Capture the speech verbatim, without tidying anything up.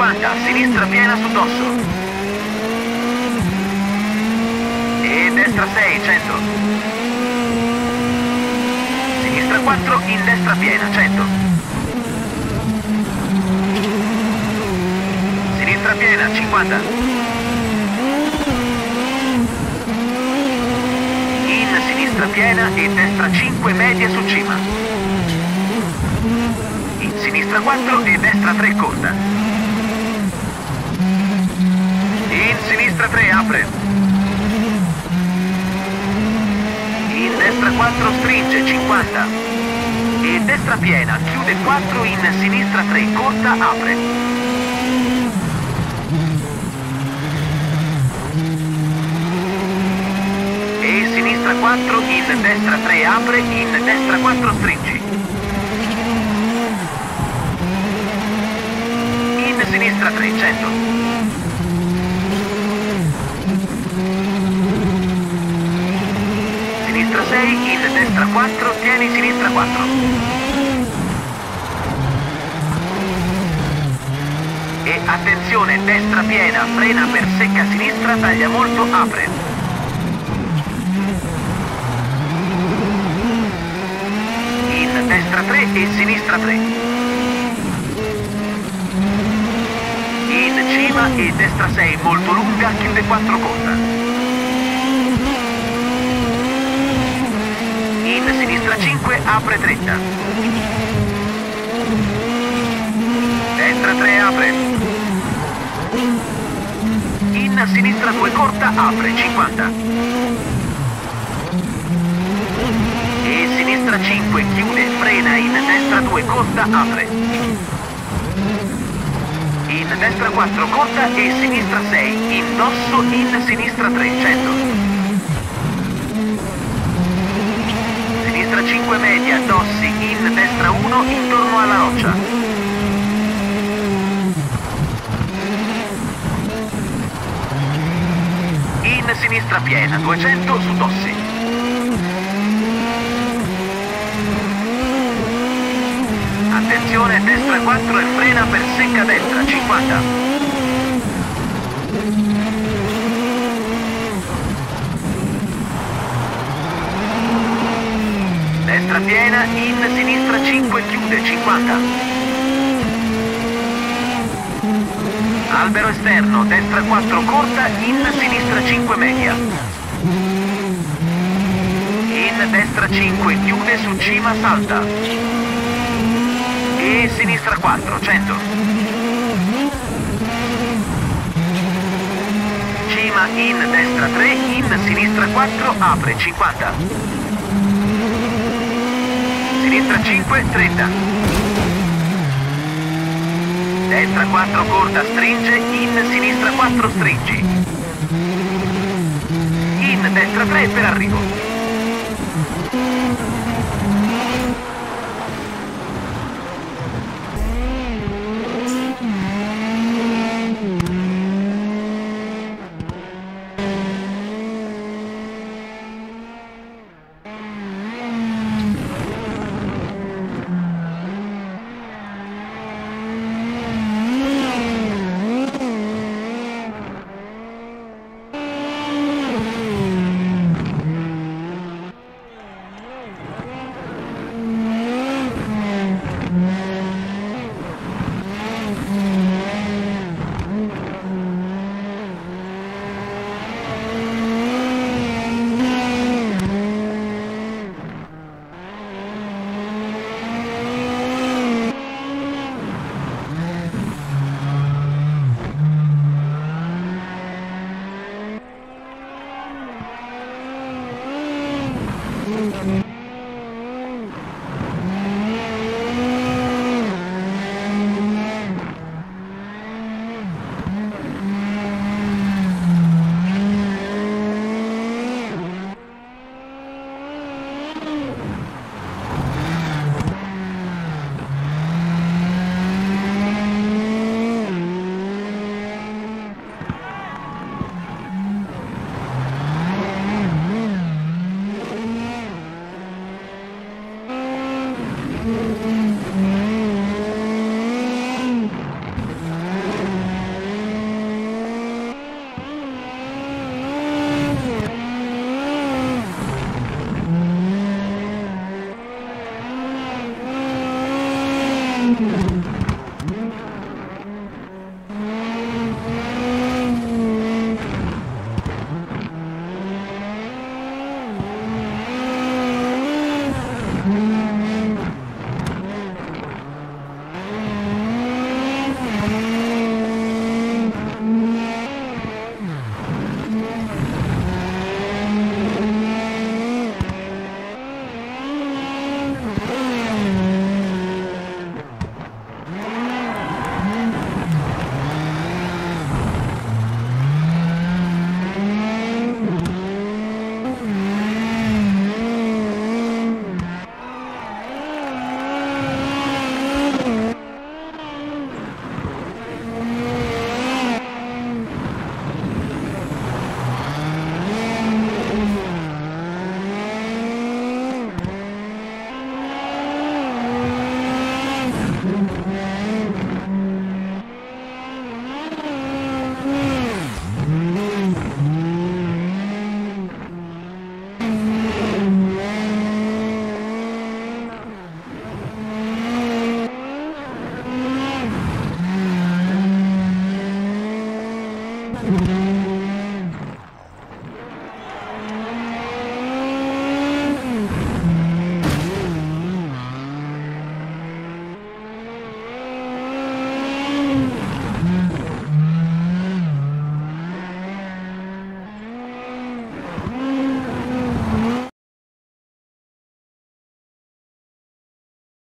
cinquanta, sinistra piena su dosso. E destra sei, cento. Sinistra quattro, in destra piena, cento. Sinistra piena, cinquanta. In sinistra piena e destra cinque, media su cima. In sinistra quattro e destra tre, corta. In sinistra tre, apre. In destra quattro, stringe, cinquanta. E destra piena, chiude quattro, in sinistra tre, corta, apre. E sinistra quattro, in destra tre, apre, in destra quattro, stringi. In sinistra tre, cento. Sinistra sei, in destra quattro, tieni sinistra quattro. E attenzione, destra piena, frena per secca sinistra, taglia molto, apre. In destra tre e sinistra tre. In cima e destra sei, molto lunga, chiude quattro, corta. In sinistra cinque, apre trenta. Destra tre, apre. In sinistra due, corta, apre, cinquanta. E sinistra cinque, chiude, frena, in destra due, corta, apre. In destra quattro, corta e sinistra sei, in dosso, in sinistra tre, cento. Sinistra cinque, media, dossi, in destra uno, intorno alla roccia. In sinistra piena, duecento su dossi. Attenzione, destra quattro e frena per secca destra, cinquanta. Destra piena, in sinistra cinque, chiude, cinquanta. Albero esterno, destra quattro, corta, in sinistra cinque, media. In destra cinque, chiude, su cima, salta. E sinistra quattro, cento. Cima, in destra tre, in sinistra quattro, apre, cinquanta. Sinistra cinque, trenta. Destra quattro, corta, stringe, in sinistra quattro, stringi. In destra tre per arrivo.